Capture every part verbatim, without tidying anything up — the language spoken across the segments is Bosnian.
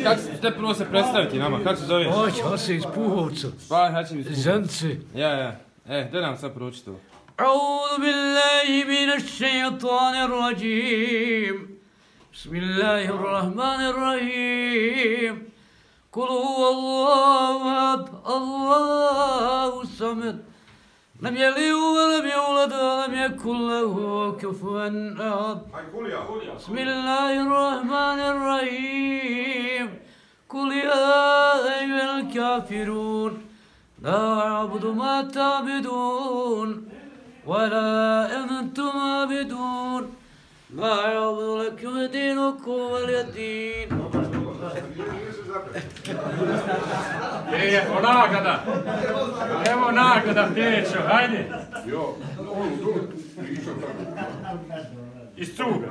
kako te prvo se predstaviti nama, kako se zoveš? Oć, Hase iz Puhovca. Spaj, Hačim iz Puhovca. Zence. Ja, ja. E, gdje nam sad prouči to? أعوذ بالله من الشيطان الرجيم بسم الله الرحمن الرحيم قل هو الله أحد الله الصمد لم يلد ولم يولد ولم يكن له كفوا أحد بسم الله الرحمن الرحيم قل يا أيها الكافرون لا أعبد ما تعبدون ولا أنتم عابدون ما أعبد لكم دينكم ولي دين. Evo nagrada, evo nagrada pječo, hajde. Iz cuga.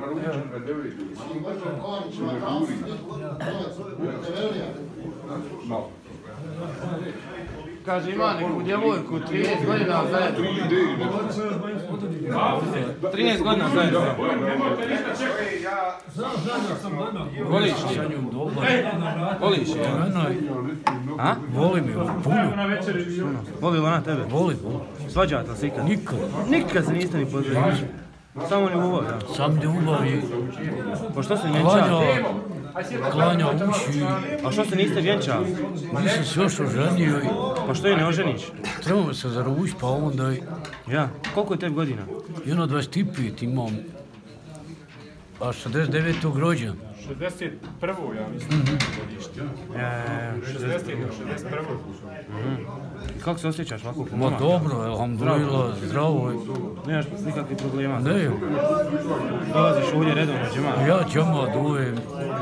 Kaže, ima neku djevojku, trinaest godina zajedno. trinaest godina zajedno. Voliš je? Voliš je? A? Volim je, puno. Voli li ona tebe? Volim, volim. Svađate li se ikad? Nikad. Nikad se niste ni pozdravili. Samo ljubav, da. Sam ljubav i Pa što se klanja, vjenčali? klanja uši. A što se niste vjenčali? Nisam se još oženio i Pa što je ne oženiš? trebamo se zaručiti, pa onda i Ja. Koliko je tebi godina? jedno dvadeset pet imam, a šezdeset devetog rođen. šezdeset prvo ja mislim, godište. E, šezdeset šezdeset prvo. Kako se osjećaš ovako? Ma dobro, alhamdulillah, zdravo. Nemaš nikakvih problema? Ne, Dolaziš ovdje redovno, džema? ja džama dujem.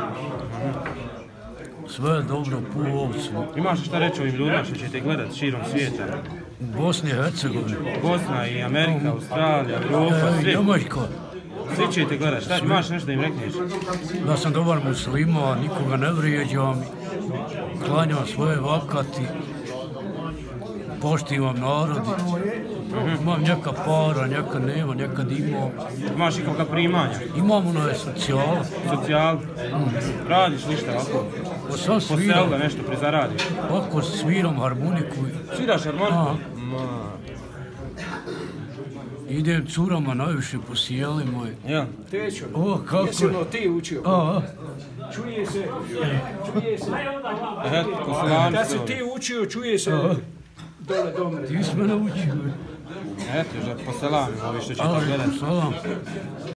Sve je dobro po ovcu. Imaš šta reći ovim ljudima što će te gledat širom svijeta? Bosni i Hercegovini. Bosna i Amerika, Australija, Europa, E, svi. Njemačka. Svi će te gledat. Šta, imaš nešto da im rekneš? Da sam dobar muslima, nikoga ne vrijeđam, klanjam svoje vakati, poštivam narod, imam neka para, neka nema, nekad imam. Imaš ikakva primanja? Imam ono je socijala, Socijal? Radiš ništa ovako? pa sam Po sviram, selu da nešto prizaradiš? ovako sviram harmoniku. Sviraš harmoniku? Aha. Ma. Idem curama najviše po sjelima. Ja. Tećo, O, kako jesi je? ono ti učio? A, a, Čuje se, čuje se. Eto, ko salami Kad si se ti učio, čuje se a, dole domre. ti si me naučio. Eto, že po salami, ovi što će A, to gledat. salam.